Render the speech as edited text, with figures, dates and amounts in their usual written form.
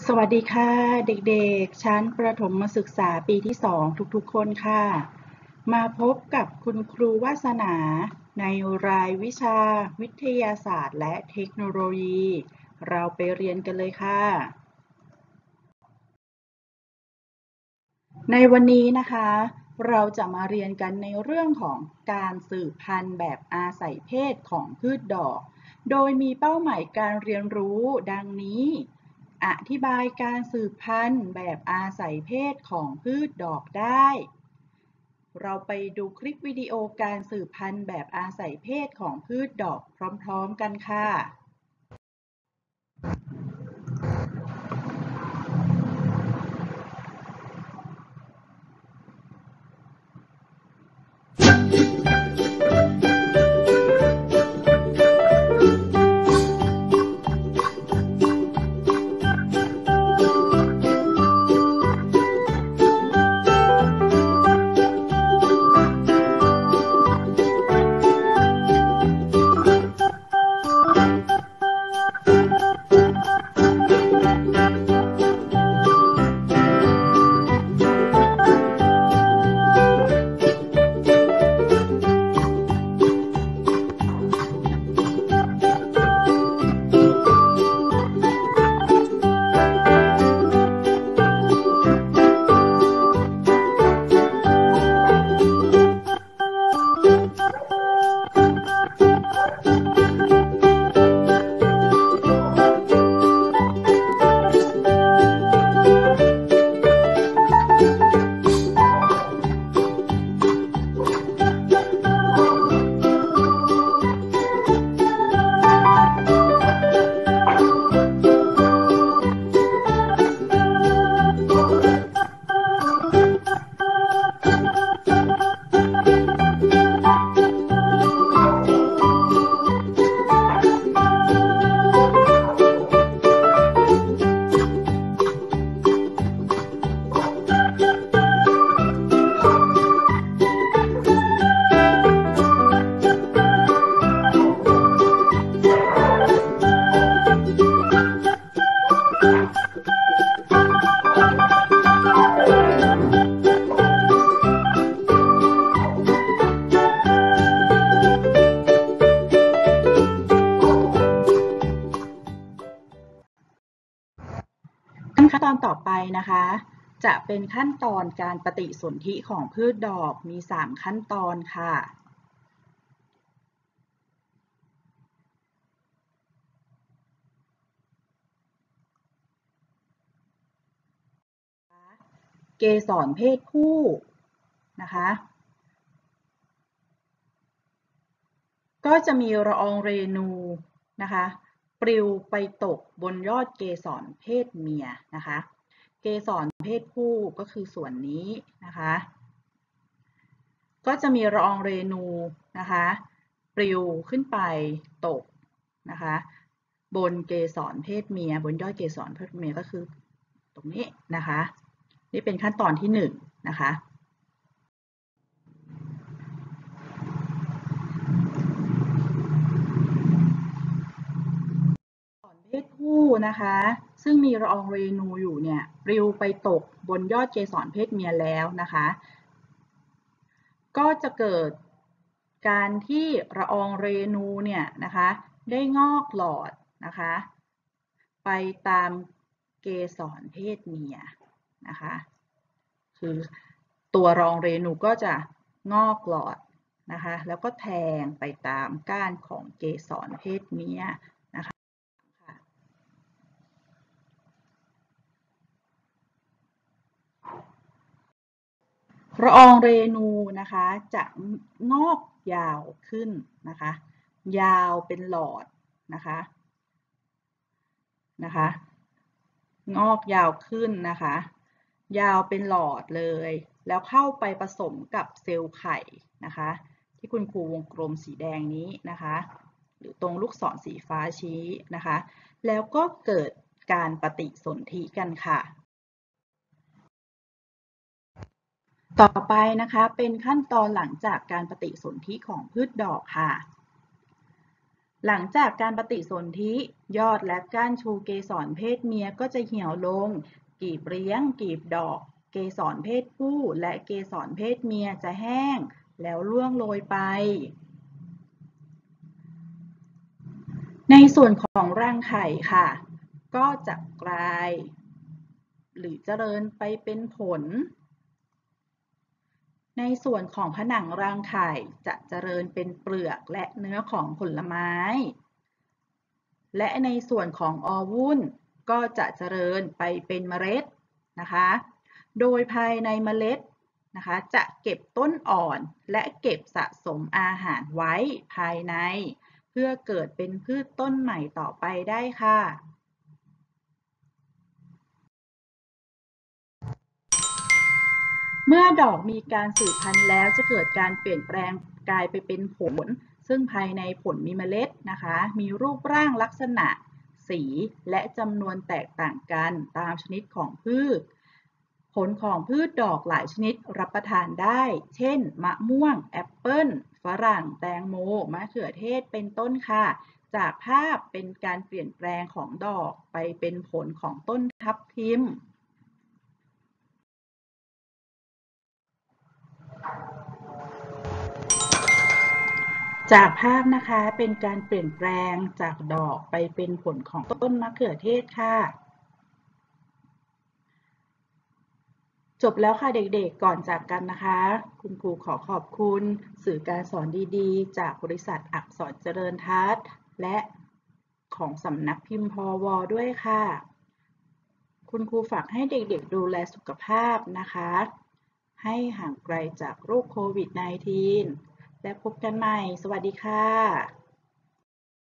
สวัสดีค่ะเด็กๆชั้นประถมศึกษาปีที่2ทุกๆคนค่ะมาพบกับคุณครูวาสนาในรายวิชาวิทยาศาสตร์และเทคโนโลยีเราไปเรียนกันเลยค่ะในวันนี้นะคะเราจะมาเรียนกันในเรื่องของการสืบพันธุ์แบบอาศัยเพศของพืชดอกโดยมีเป้าหมายการเรียนรู้ดังนี้อธิบายการสืบพันธุ์แบบอาศัยเพศของพืชดอกได้เราไปดูคลิปวิดีโอการสืบพันธุ์แบบอาศัยเพศของพืชดอกพร้อมๆกันค่ะขั้นตอนต่อไปนะคะจะเป็นขั้นตอนการปฏิสนธิของพืชดอกมี3ขั้นตอนค่ะเกสรเพศผู้นะคะก็จะมีละอองเรนูนะคะปลิวไปตกบนยอดเกสรเพศเมียนะคะเกสรเพศผู้ก็คือส่วนนี้นะคะก็จะมีละอองเรนูนะคะปลิวขึ้นไปตกนะคะบนเกสรเพศเมียบนยอดเกสรเพศเมียก็คือตรงนี้นะคะนี่เป็นขั้นตอนที่1นะคะเพศผู้นะคะซึ่งมีละอองเรนูอยู่เนี่ยปลิวไปตกบนยอดเกสรเพศเมียแล้วนะคะก็จะเกิดการที่ละอองเรนูเนี่ยนะคะได้งอกหลอดนะคะไปตามเกสรเพศเมียนะคะคือตัวละอองเรนูก็จะงอกหลอดนะคะแล้วก็แทงไปตามก้านของเกสรเพศเมียนะคะละอองเรนูนะคะจะงอกยาวขึ้นนะคะยาวเป็นหลอดนะคะงอกยาวขึ้นนะคะยาวเป็นหลอดเลยแล้วเข้าไปผสมกับเซลล์ไข่นะคะที่คุณครูวงกลมสีแดงนี้นะคะหรือตรงลูกศรสีฟ้าชี้นะคะแล้วก็เกิดการปฏิสนธิกันค่ะต่อไปนะคะเป็นขั้นตอนหลังจากการปฏิสนธิของพืชดอกค่ะหลังจากการปฏิสนธิยอดและก้านชูเกสรเพศเมียก็จะเหี่ยวลงกลีบเลี้ยงกลีบดอกเกสรเพศผู้และเกสรเพศเมียจะแห้งแล้วร่วงโรยไปในส่วนของรังไข่ค่ะก็จะกลายหรือเจริญไปเป็นผลในส่วนของผนังรังไข่จะเจริญเป็นเปลือกและเนื้อของผลไม้และในส่วนของอวุ้นก็จะเจริญไปเป็นเมล็ดนะคะโดยภายในเมล็ดนะคะจะเก็บต้นอ่อนและเก็บสะสมอาหารไว้ภายในเพื่อเกิดเป็นพืชต้นใหม่ต่อไปได้ค่ะเมื่อดอกมีการสืบพันธุ์แล้วจะเกิดการเปลี่ยนแปลงกลายไปเป็นผลซึ่งภายในผลมีเมล็ดนะคะมีรูปร่างลักษณะสีและจำนวนแตกต่างกันตามชนิดของพืชผลของพืชดอกหลายชนิดรับประทานได้เช่นมะม่วงแอปเปิ้ลฝรั่งแตงโมมะเขือเทศเป็นต้นค่ะจากภาพเป็นการเปลี่ยนแปลงของดอกไปเป็นผลของต้นทับทิม จากภาพนะคะเป็นการเปลี่ยนแปลงจากดอกไปเป็นผลของต้นมะเขือเทศค่ะจบแล้วค่ะเด็กๆก่อนจากกันนะคะคุณครูขอขอบคุณสื่อการสอนดีๆจากบริษัทอักษรเจริญทัศน์และของสำนักพิมพ์พวด้วยค่ะคุณครูฝากให้เด็กๆดูแลสุขภาพนะคะให้ห่างไกลจากโรคโควิด -19 และพบกันใหม่สวัสดีค่ะ